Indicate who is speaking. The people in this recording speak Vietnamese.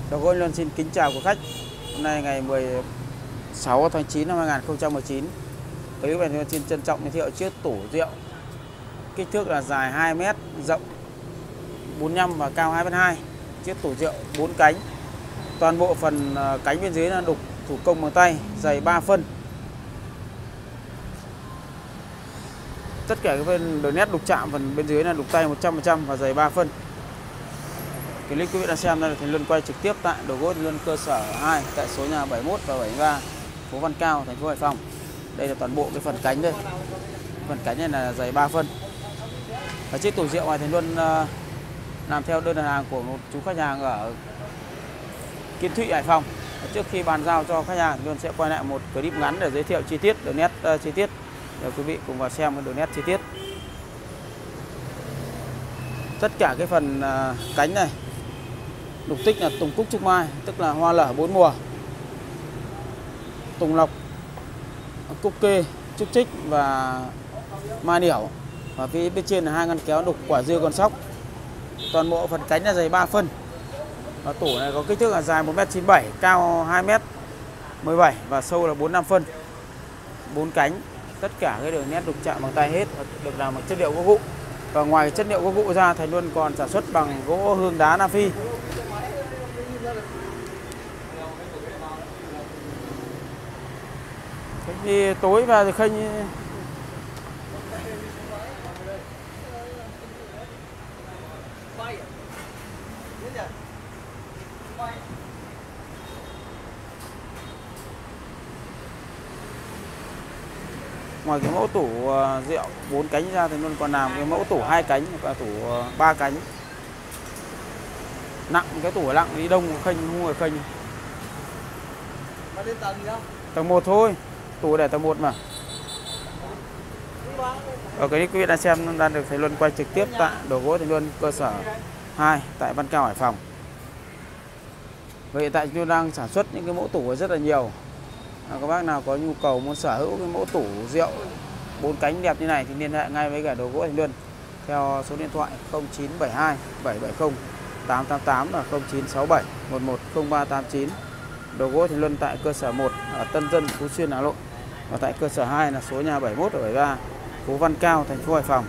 Speaker 1: Đầu gỗ luôn xin kính chào quý khách. Hôm nay ngày 16 tháng 9 năm 2019. Clip này tôi xin trân trọng giới thiệu chiếc tủ rượu. Kích thước là dài 2 m, rộng 45 và cao 2,2 m. Chiếc tủ rượu 4 cánh. Toàn bộ phần cánh bên dưới là đục thủ công bằng tay, dày 3 phân. Tất cả các bên đường nét đục chạm phần bên dưới là đục tay 100% và dày 3 phân. Clip quý vị đang xem đây là Thành Luân quay trực tiếp tại Đồ Gỗ Thành Luân cơ sở 2 tại số nhà 71 và 73 phố Văn Cao, thành phố Hải Phòng. Đây là toàn bộ cái phần cánh đây. Phần cánh này là dày 3 phân. Và chiếc tủ rượu này Thành Luân làm theo đơn đặt hàng của một chú khách hàng ở Kiến Thụy, Hải Phòng. Trước khi bàn giao cho khách hàng, Thành Luân sẽ quay lại một clip ngắn để giới thiệu chi tiết đường nét chi tiết để quý vị cùng vào xem cái đường nét chi tiết. Tất cả cái phần cánh này đục tích là tùng cúc trúc mai, tức là hoa lở 4 mùa, tùng lộc, cúc kê, trúc trích và mai điểu. Và phía bên trên là 2 ngăn kéo đục quả dưa con sóc. Toàn bộ phần cánh là dày 3 phân. Và tủ này có kích thước là dài 1m97, cao 2m17 và sâu là 45 phân. 4 cánh, tất cả cái đường nét đục chạm bằng tay hết, được làm bằng chất liệu gỗ gụ. Và ngoài chất liệu gỗ gụ ra, Thành Luân còn sản xuất bằng gỗ hương đá Nam Phi. Thì tối vào thì khênh ngoài cái mẫu tủ rượu 4 cánh ra thì luôn còn làm cái mẫu tủ 2 cánh và tủ 3 cánh. Nặng, cái tủ nặng đi đông khênh không người khênh. Tầng 1 thôi, tủ để tầng 1 mà. Ở cái quý vị đang xem đang được Thành Luân quay trực tiếp tại Đồ Gỗ Thành Luân cơ sở 2 tại Văn Cao, Hải Phòng. Vậy tại chúng đang sản xuất những cái mẫu tủ rất là nhiều. Các bác nào có nhu cầu muốn sở hữu cái mẫu tủ rượu 4 cánh đẹp như này thì liên hệ ngay với cả Đồ Gỗ Thành Luân theo số điện thoại 0972 770 888 và 0967 110389. Đồ Gỗ Thành Luân tại cơ sở 1 ở Tân Dân, Phú Xuyên, Hà Nội. Và tại cơ sở 2 là số nhà 71 và 73 phố Văn Cao, thành phố Hải Phòng.